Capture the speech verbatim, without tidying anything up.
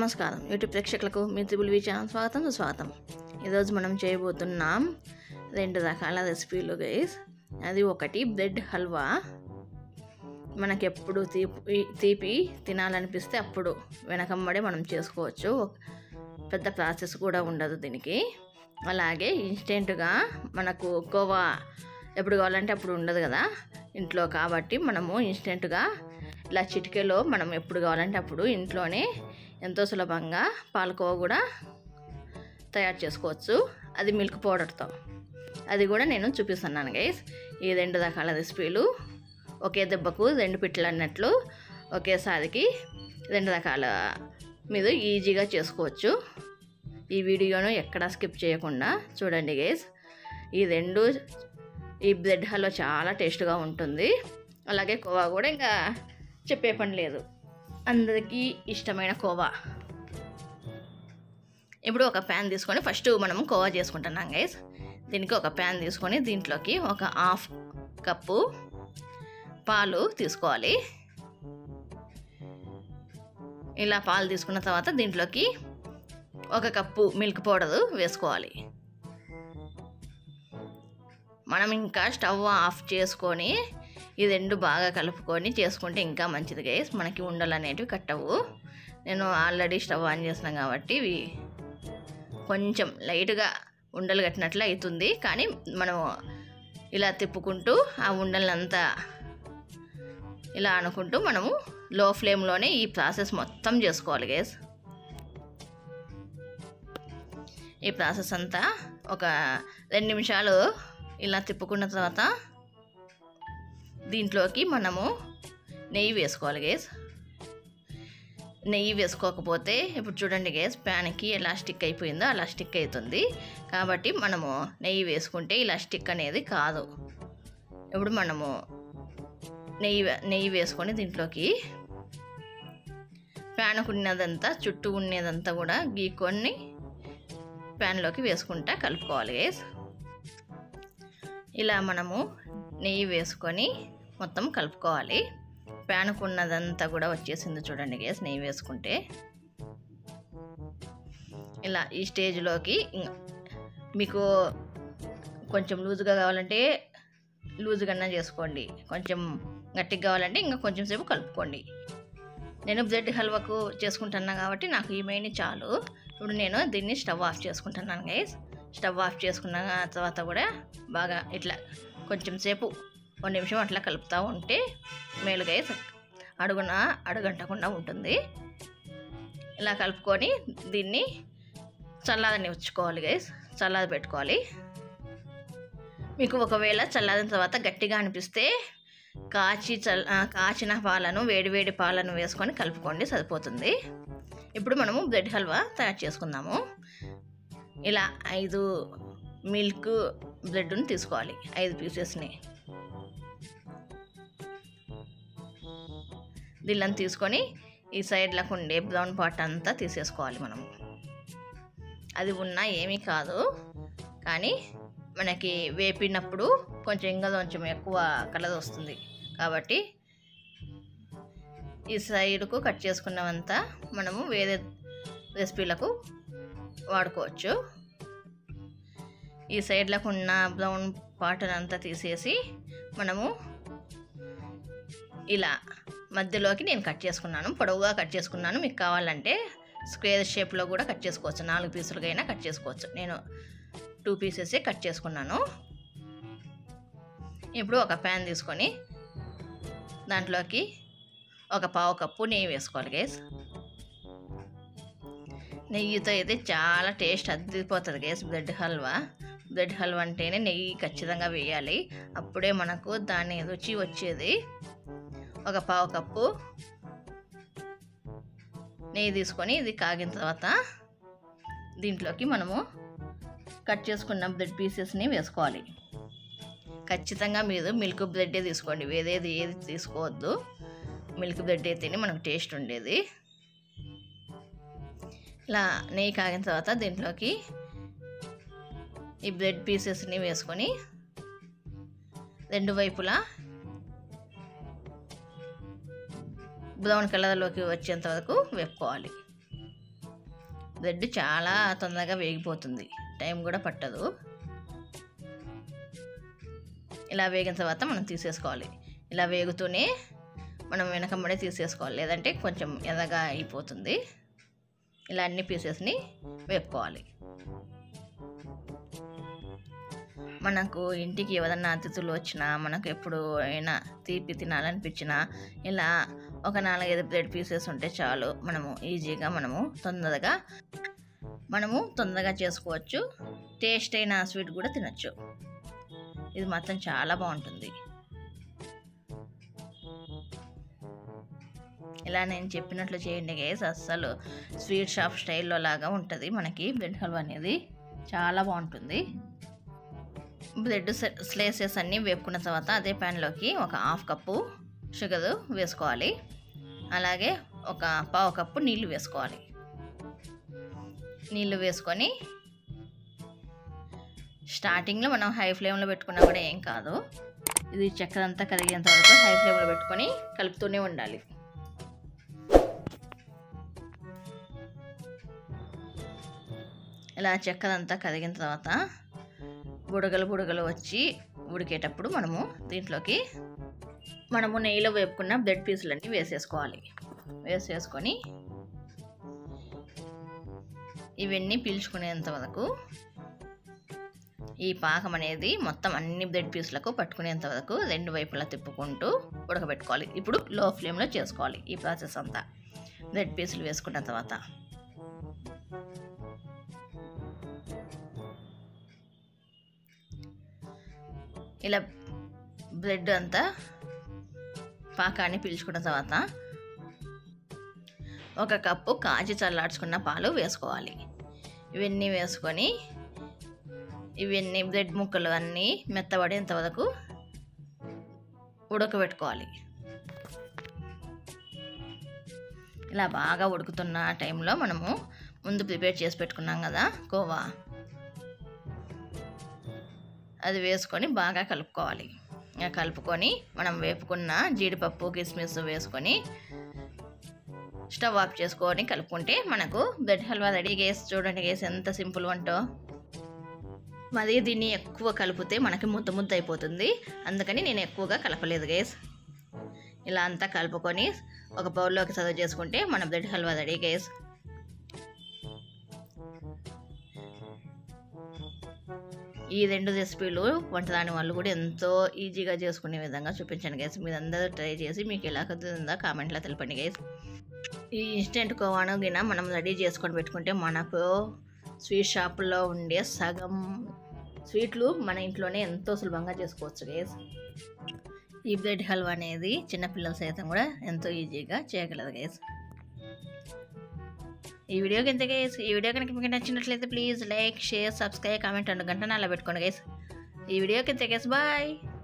నమస్కారం యూట్యూబ్ ప్రేక్షకులకు మీ త్రిబుల్ వి ఛానల్ స్వాగతం సుస్వాగతం. ఈరోజు మనం చేయబోతున్నాం రెండు రకాల రెసిపీలు గైస్. అది ఒకటి బ్రెడ్ హల్వా. మనకెప్పుడు తీపి తీపి తినాలనిపిస్తే అప్పుడు వెనకమ్మడే మనం చేసుకోవచ్చు. పెద్ద ప్రాసెస్ కూడా ఉండదు దీనికి. అలాగే ఇన్స్టెంట్గా మనకు కోవా ఎప్పుడు కావాలంటే అప్పుడు ఉండదు కదా ఇంట్లో, కాబట్టి మనము ఇన్స్టెంట్గా ఇలా చిటికెలో మనం ఎప్పుడు కావాలంటే అప్పుడు ఇంట్లోనే ఎంతో సులభంగా పాలకోవా కూడా తయారు చేసుకోవచ్చు. అది మిల్క్ పౌడర్తో. అది కూడా నేను చూపిస్తున్నాను గైస్. ఈ రెండు రకాల రెసిపీలు ఒకే దెబ్బకు రెండు పిట్టలు అన్నట్లు ఒకేసారికి రెండు రకాల మీరు ఈజీగా చేసుకోవచ్చు. ఈ వీడియోను ఎక్కడా స్కిప్ చేయకుండా చూడండి గైస్. ఈ రెండు ఈ బ్రెడ్ హల్వా చాలా టేస్ట్గా ఉంటుంది. అలాగే కోవా కూడా ఇంకా చెప్పే పని లేదు, అందరికీ ఇష్టమైన కోవా. ఇప్పుడు ఒక ప్యాన్ తీసుకొని ఫస్ట్ మనం కోవా చేసుకుంటున్నాం గైస్. దీనికి ఒక ప్యాన్ తీసుకొని దీంట్లోకి ఒక హాఫ్ కప్పు పాలు తీసుకోవాలి. ఇలా పాలు తీసుకున్న తర్వాత దీంట్లోకి ఒక కప్పు మిల్క్ పౌడర్ వేసుకోవాలి. మనం ఇంకా స్టవ్ ఆఫ్ చేసుకొని ఈ రెండు బాగా కలుపుకొని చేసుకుంటే ఇంకా మంచిది గైస్. మనకి ఉండలు అనేటివి కట్టవు. నేను ఆల్రెడీ స్టవ్ ఆన్ చేస్తున్నాను కాబట్టి ఇవి కొంచెం లైట్గా ఉండలు కట్టినట్లు అవుతుంది. కానీ మనం ఇలా తిప్పుకుంటూ ఆ ఉండలంతా ఇలా అనుకుంటూ మనము లో ఫ్లేమ్లోనే ఈ ప్రాసెస్ మొత్తం చేసుకోవాలి గైస్. ఈ ప్రాసెస్ అంతా ఒక రెండు నిమిషాలు ఇలా తిప్పుకున్న తర్వాత దీంట్లోకి మనము నెయ్యి వేసుకోవాలి గైస్. నెయ్యి వేసుకోకపోతే ఇప్పుడు చూడండి గైస్, ప్యాన్కి ఎలా స్టిక్ అయిపోయిందో అలా స్టిక్ అవుతుంది. కాబట్టి మనము నెయ్యి వేసుకుంటే ఇలా స్టిక్ అనేది కాదు. ఇప్పుడు మనము నెయ్యి నెయ్యి వేసుకొని దీంట్లోకి ప్యాన్కు ఉన్నదంతా చుట్టూ ఉన్నదంతా కూడా గీక్కొని ప్యాన్లోకి వేసుకుంటా కలుపుకోవాలి గైస్. ఇలా మనము నెయ్యి వేసుకొని మొత్తం కలుపుకోవాలి. ప్యాన్కు ఉన్నదంతా కూడా వచ్చేసింది చూడండి గైస్ నెయ్యి వేసుకుంటే. ఇలా ఈ స్టేజ్లోకి మీకు కొంచెం లూజుగా కావాలంటే లూజుగా చేసుకోండి, కొంచెం గట్టిగా కావాలంటే ఇంకా కొంచెం సేపు కలుపుకోండి. నేను బ్రెడ్ హల్వాకు చేసుకుంటున్నాను కాబట్టి నాకు ఈ మెయిన్ చాలు. ఇప్పుడు నేను దీన్ని స్టవ్ ఆఫ్ చేసుకుంటున్నాను గైస్. స్టవ్ ఆఫ్ చేసుకున్న తర్వాత కూడా బాగా ఇట్లా కొంచెం సేపు ఒక నిమిషం అట్లా కలుపుతూ ఉంటే మేలు గైస్, అడుగున అడుగంటకుండా ఉంటుంది. ఇలా కలుపుకొని దీన్ని చల్లారని ఉంచుకోవాలి గైస్, చల్లారి పెట్టుకోవాలి. మీకు ఒకవేళ చల్లారిన తర్వాత గట్టిగా అనిపిస్తే కాచి చల్ కాచిన పాలను వేడివేడి పాలను వేసుకొని కలుపుకోండి, సరిపోతుంది. ఇప్పుడు మనము బ్రెడ్ హల్వా తయారు చేసుకుందాము. ఇలా ఐదు మిల్క్ బ్రెడ్ని తీసుకోవాలి, ఐదు పీసెస్ని. దీళ్ళని తీసుకొని ఈ సైడ్లకు ఉండే బ్రౌన్ పార్ట్ అంతా తీసేసుకోవాలి మనము. అది ఉన్నా ఏమీ కాదు, కానీ మనకి వేపినప్పుడు కొంచెం ఇంకా కొంచెం ఎక్కువ కలర్ వస్తుంది. కాబట్టి ఈ సైడ్కు కట్ చేసుకున్నవంతా మనము వేరే రెసిపీలకు వాడుకోవచ్చు. ఈ సైడ్లకు ఉన్న బ్రౌన్ పార్ట్ అంతా తీసేసి మనము ఇలా మధ్యలోకి నేను కట్ చేసుకున్నాను, పొడవుగా కట్ చేసుకున్నాను. మీకు కావాలంటే స్క్వేర్ షేప్లో కూడా కట్ చేసుకోవచ్చు, నాలుగు పీసులుగా అయినా కట్ చేసుకోవచ్చు. నేను టూ పీసెసే కట్ చేసుకున్నాను. ఇప్పుడు ఒక ప్యాన్ తీసుకొని దాంట్లోకి ఒక పావు కప్పు నెయ్యి వేసుకోవాలి గైస్. నెయ్యితో అయితే చాలా టేస్ట్ అద్దిపోతుంది guys bread halwa. Bread halwa అంటేనే నెయ్యి ఖచ్చితంగా వేయాలి, అప్పుడే మనకు దాని రుచి వచ్చేది. ఒక పావు కప్పు నెయ్యి తీసుకొని ఇది కాగిన తర్వాత దీంట్లోకి మనము కట్ చేసుకున్న బ్రెడ్ పీసెస్ని వేసుకోవాలి. ఖచ్చితంగా మీరు మిల్క్ బ్రెడ్డే తీసుకోండి, వేరేది ఏది తీసుకోవద్దు. మిల్క్ బ్రెడ్ అయితేనే మనకు టేస్ట్ ఉండేది. ఇలా నెయ్యి కాగిన తర్వాత దీంట్లోకి ఈ బ్రెడ్ పీసెస్ని వేసుకొని రెండు వైపులా బ్రౌన్ కలర్లోకి వచ్చేంత వరకు వేపుకోవాలి. బ్రెడ్ చాలా తొందరగా వేగిపోతుంది, టైం కూడా పట్టదు. ఇలా వేగిన తర్వాత మనం తీసేసుకోవాలి. ఇలా వేగుతూనే మనం వెనకమ్మడే తీసేసుకోవాలి, లేదంటే కొంచెం ఎర్రగా అయిపోతుంది. ఇలా అన్ని పీసెస్ని వేపుకోవాలి. మనకు ఇంటికి ఏదైనా అతిథులు వచ్చినా, మనకు ఎప్పుడు అయినా తీపి తినాలనిపించినా ఇలా ఒక నాలుగైదు బ్రెడ్ పీసెస్ ఉంటే చాలు, మనము ఈజీగా మనము తొందరగా మనము తొందరగా చేసుకోవచ్చు. టేస్ట్ అయిన స్వీట్ కూడా తినచ్చు. ఇది మాత్రం చాలా బాగుంటుంది. ఇలా నేను చెప్పినట్లు చేయండి గైస్. అస్సలు స్వీట్ షాప్ స్టైల్లో లాగా ఉంటుంది మనకి బ్రెడ్ హల్వా అనేది, చాలా బాగుంటుంది. బ్రెడ్ స్లైసెస్ అన్నీ వేపుకున్న తర్వాత అదే ప్యాన్లోకి ఒక హాఫ్ కప్పు షుగర్ వేసుకోవాలి. అలాగే ఒక పావు కప్పు నీళ్ళు వేసుకోవాలి. నీళ్ళు వేసుకొని స్టార్టింగ్లో మనం హై ఫ్లేమ్లో పెట్టుకున్నా కూడా ఏం కాదు. ఇది చక్కెర అంతా కరిగేంత వరకు హై ఫ్లేమ్లో పెట్టుకొని కలుపుతూనే ఉండాలి. ఇలా చక్కెర అంతా కరిగిన తర్వాత బుడగలు బుడగలు వచ్చి ఉడికేటప్పుడు మనము దీంట్లోకి మనము నెయ్యిలో వేపుకున్న బ్రెడ్ పీసులన్నీ వేసేసుకోవాలి. వేసేసుకొని ఇవన్నీ పీల్చుకునేంత వరకు ఈ పాకం అనేది మొత్తం అన్ని బ్రెడ్ పీసులకు పట్టుకునేంత వరకు రెండు వైపులా తిప్పుకుంటూ ఉడకబెట్టుకోవాలి. ఇప్పుడు లో ఫ్లేమ్లో చేసుకోవాలి ఈ ప్రాసెస్ అంతా. బ్రెడ్ పీసులు వేసుకున్న తర్వాత ఇలా బ్రెడ్ అంతా పాకాన్ని పీల్చుకున్న తర్వాత ఒక కప్పు కాచి చల్లార్చుకున్న పాలు వేసుకోవాలి. ఇవన్నీ వేసుకొని ఇవన్నీ బ్రెడ్ ముక్కలు అన్నీ మెత్తబడేంత వరకు ఉడకబెట్టుకోవాలి. ఇలా బాగా ఉడుకుతున్న టైంలో మనము ముందు ప్రిపేర్ చేసి పెట్టుకున్నాం కదా కోవా, అది వేసుకొని బాగా కలుపుకోవాలి. కలుపుకొని మనం వేపుకున్న జీడిపప్పు కిస్మిస్ వేసుకొని స్టవ్ ఆఫ్ చేసుకొని కలుపుకుంటే మనకు బ్రెడ్ హల్వా రెడీ. గేస్ చూడండి గేస్ ఎంత సింపుల్ వంటో. మరి దీన్ని ఎక్కువ కలిపితే మనకి ముద్ద ముద్ద అయిపోతుంది, అందుకని నేను ఎక్కువగా కలపలేదు గేస్. ఇలా అంతా కలుపుకొని ఒక బౌల్లోకి సర్వ్ చేసుకుంటే మన బ్రెడ్ హల్వా రెడీ గేస్. ఈ రెండు రెసిపీలు వంటరాని వాళ్ళు కూడా ఎంతో ఈజీగా చేసుకునే విధంగా చూపించాను గైస్. మీరు అందరూ ట్రై చేసి మీకు ఎలా కుదిరిందో కామెంట్లో తెలపండి గైస్. ఈ ఇన్స్టెంట్ కోవాను గిన మనం రెడీ చేసుకొని పెట్టుకుంటే మనకు స్వీట్ షాపుల్లో ఉండే సగం స్వీట్లు మన ఇంట్లోనే ఎంతో సులభంగా చేసుకోవచ్చు గైస్. ఈ బ్రెడ్ హల్వా అనేది చిన్నపిల్లల సైతం కూడా ఎంతో ఈజీగా చేయగలదు గైస్. ఈ వీడియోకి ఎంత గైస్. ఈ వీడియో కనుక మీకు నచ్చినట్లయితే please like share subscribe comment and గంట అలా పెట్టుకోండి గైస్. ఈ వీడియోకి ఎంత గైస్. బాయ్.